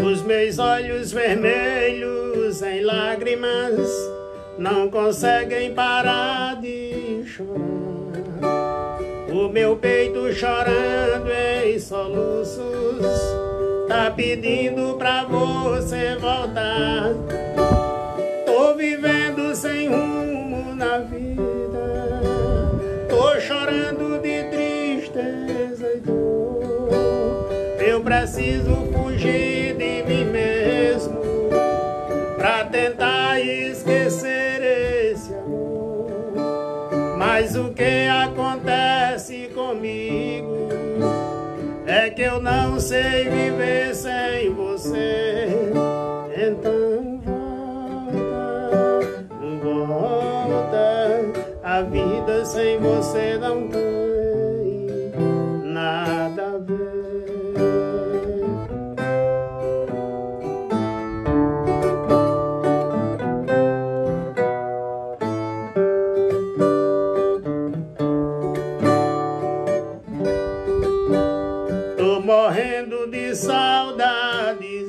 Os meus olhos vermelhos em lágrimas não conseguem parar de chorar. O meu peito chorando em soluços tá pedindo pra você voltar. Tô vivendo sem rumo na vida, tô chorando de tristeza e dor. Eu preciso fugir de mim mesmo pra tentar esquecer esse amor. Mas o que acontece comigo é que eu não sei viver sem você. Então volta, a vida sem você não tem nada a ver. Tô morrendo de saudade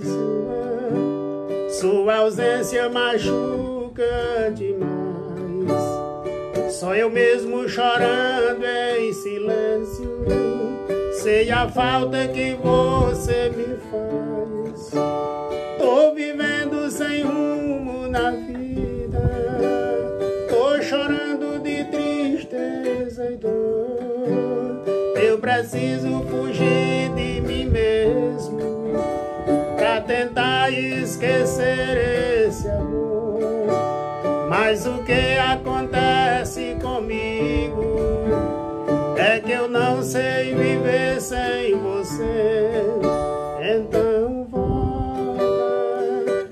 sua ausência machuca demais. Só eu mesmo chorando em silêncio, sei a falta que você me faz. Tô vivendo sem rumo na vida, tô chorando de tristeza e dor. Eu preciso fugir de mim mesmo pra tentar esquecer esse amor. Mas o que acontece comigo é que eu não sei viver sem você. Então volta,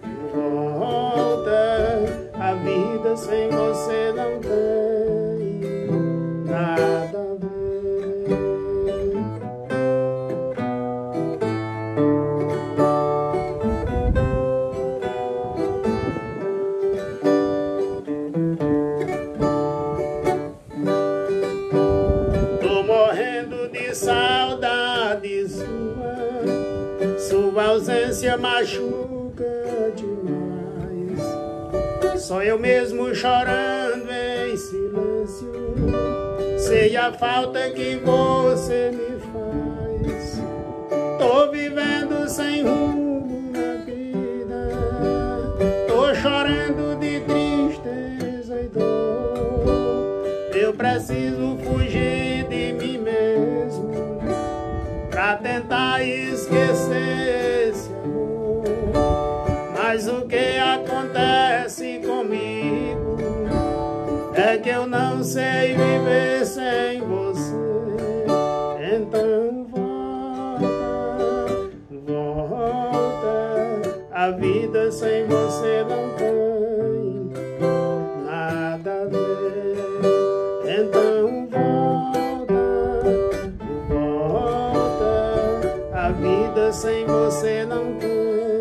a vida sem você não tem nada a ver. Saudade sua ausência machuca demais. Só eu mesmo chorando em silêncio, sei a falta que você me faz. Tô vivendo sem rumo na vida, tô chorando de tristeza e dor. Eu preciso fugir de mim mesmo pra tentar esquecer esse amor. Mas o que acontece comigo é que eu não sei viver sem você. Então volta, a vida sem você não tem nada a ver. Então volta, a vida sem você não tem